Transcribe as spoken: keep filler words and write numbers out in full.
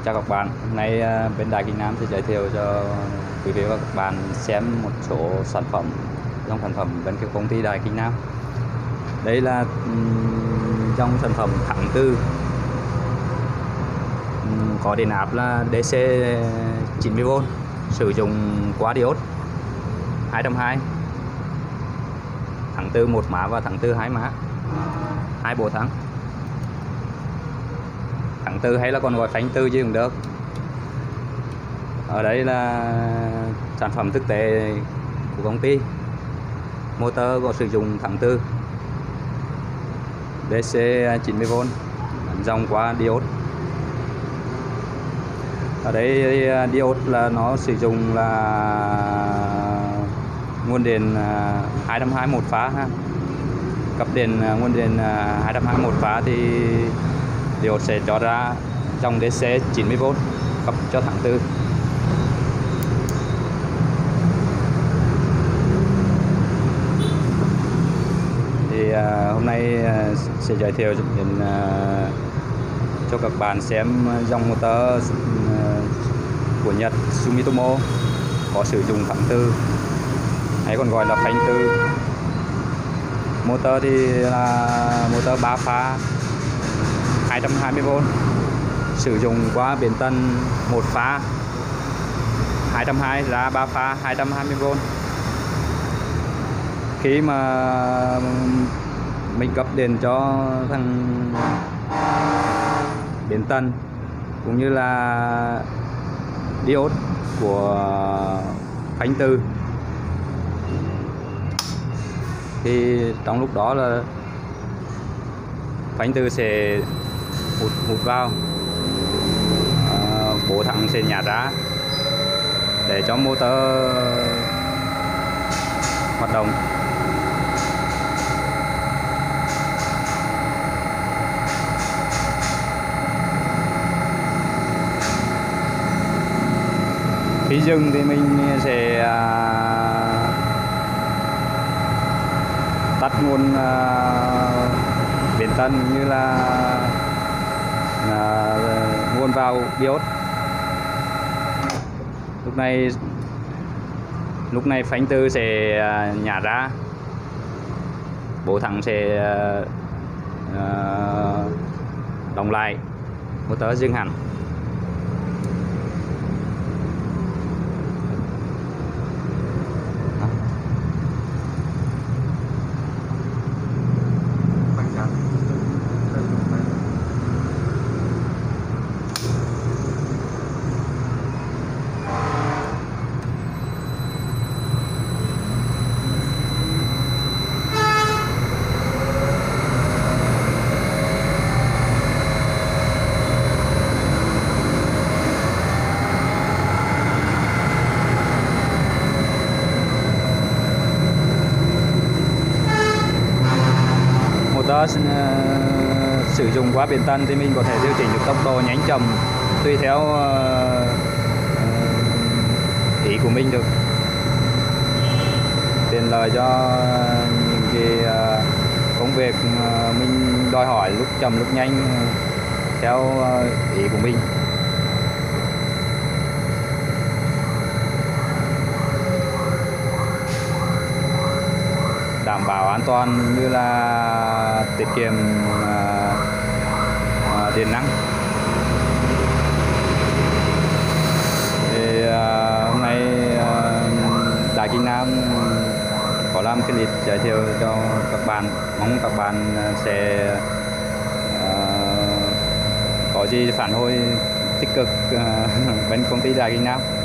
Chào các bạn, hôm nay à, bên Đài Kinh Nam sẽ giới thiệu cho quý vị và các bạn xem một số sản phẩm dòng sản phẩm bên cái công ty Đài Kinh Nam. Đây là um, dòng sản phẩm thẳng tư, um, có điện áp là đê xê chín mươi vôn, sử dụng quá diode hai trăm hai mươi, thẳng tư một má và thẳng tư hai má, hai bộ thắng. Thẳng tư hay là còn gọi phanh tư chứ cũng được. Ở đây là sản phẩm thực tế của công ty. Motor có sử dụng thẳng tư đê xê chín mươi vôn, dòng qua diode. Ở đây diode là nó sử dụng là nguồn điện hai trăm hai mươi mốt pha ha. Cấp điện nguồn điện hai trăm hai mươi mốt pha thì diode sẽ cho ra dòng đê xê chín mươi vôn cấp cho thẳng tư. Thì à, hôm nay à, sẽ giới thiệu đến à, cho các bạn xem dòng motor à, của Nhật Sumitomo có sử dụng thẳng tư hay còn gọi là phanh tư. Motor thì là motor ba pha hai trăm hai mươi vôn, sử dụng qua biến tần một pha hai trăm hai mươi ra ba pha hai trăm hai mươi vôn. Khi mà mình cấp điện cho thằng biến tần cũng như là diode của phanh tư thì trong lúc đó là phanh tư sẽ hút hút vào, à, bố thắng sẽ nhả ra để cho motor hoạt động. Khi dừng thì mình sẽ à, tắt nguồn à, biến tần như là à, nguồn vào diode. Lúc này lúc này phanh tư sẽ à, nhả ra, bố thắng sẽ à, đóng lại, motor dừng hẳn. Motor uh, sử dụng quá biến tần thì mình có thể điều chỉnh được tốc độ nhanh chậm tùy theo uh, uh, ý của mình được, tiện lợi cho những cái uh, công việc uh, mình đòi hỏi lúc chậm lúc nhanh uh, theo uh, ý của mình. Đảm bảo an toàn như là tiết kiệm à, à, điện năng. Thì à, hôm nay à, Đài Kinh Nam có làm clip giới thiệu cho các bạn, mong các bạn sẽ à, có gì phản hồi tích cực à, bên công ty Đài Kinh Nam.